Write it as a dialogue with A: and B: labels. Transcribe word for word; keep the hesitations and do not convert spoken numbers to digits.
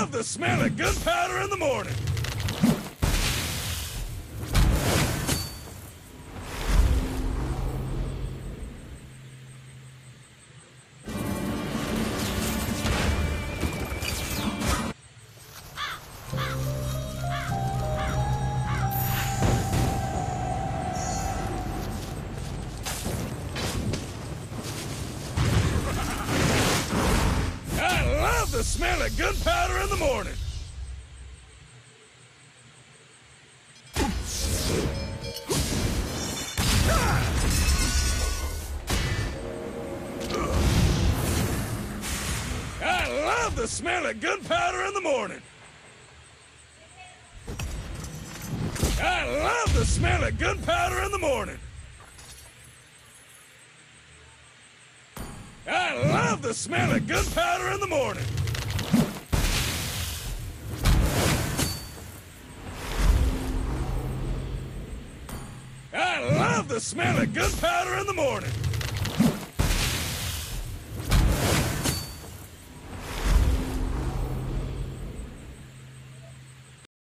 A: love the smell of gunpowder in the morning. The smell of gunpowder in the morning. I love the smell of gunpowder in the morning. I love the smell of gunpowder in the morning. I love the smell of gunpowder in the morning. I love the smell of gunpowder in the morning.